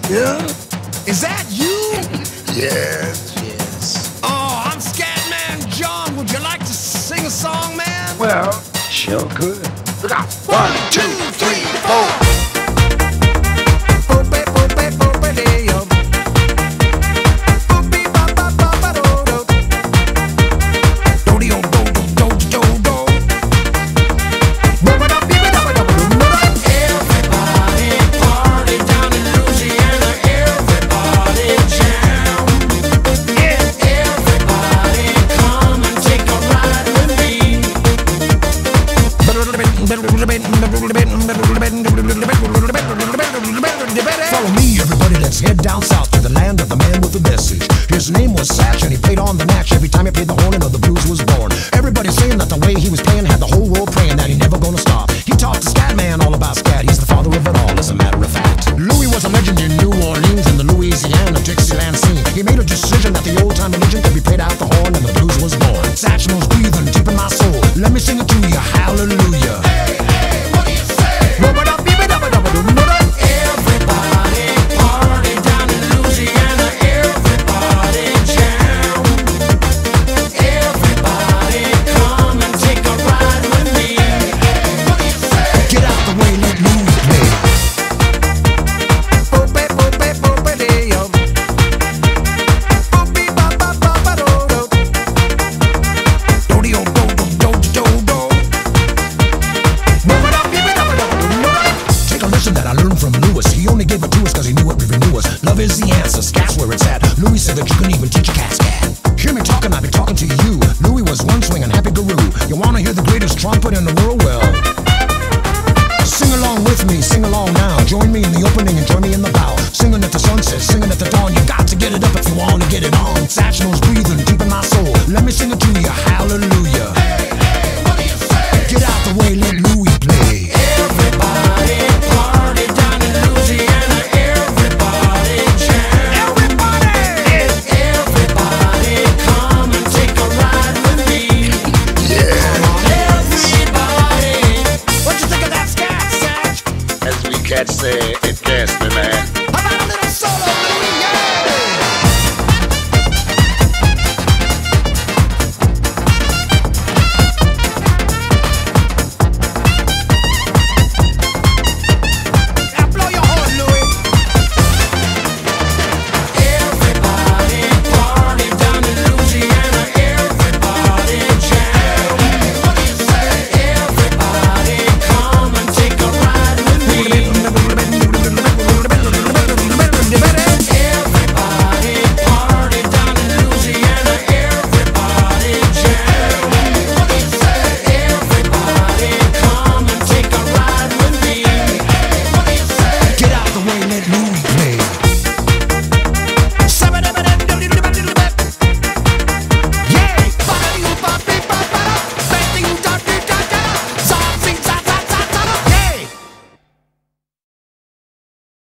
Yeah? Is that you? Yes. Oh, I'm Scatman John. Would you like to sing a song, man? Well, sure could. Look out. 1, 2, 3, 4. Follow me, everybody, let's head down south to the land of the man with the message. His name was Satch, and he played on the natch every time he played the horn and the blues was born. Everybody saying that the way he was playing had the whole world praying that he never gonna stop. He taught the scat man all about scat, he's the father of it all, as a matter of fact. Louis was a legend in New Orleans and the Louisiana Dixieland scene. He made a decision that the old-time religion could be played out the horn and the blues was born. Satch knows breathing deep in my soul, let me sing it to you, hallelujah. Hey, hey, what do you say? Everybody party down in Louisiana. Everybody jam. Everybody come and take a ride with me. Hey, what do you say? Get out the way, let Louis play. Take a lesson that I learned from Louis. He only gave it to us cause he knew it would renew us. Love is the answer, scat's where it's at. Louis said that you can even teach a cat scat. Hear me talking, I've been talking to you. Louis was one swinging happy guru. You wanna hear the greatest trumpet in the world? Well, sing along with me, sing along now. Join me in the opening and join me in the bow. Singing at the sunset, singing at the dawn. You got to get it up if you wanna get it on. Satch knows breathing deep in my soul. Let me sing it to you, hallelujah. Hey, hey, what do you say? Get out the way, let Louis play. Everybody party down in Louisiana. Everybody jam. Everybody come and take a ride with me. Come on, everybody. What you think of that scat, Satch? As we cats say, it gets me, man. How about a little solo, Louis?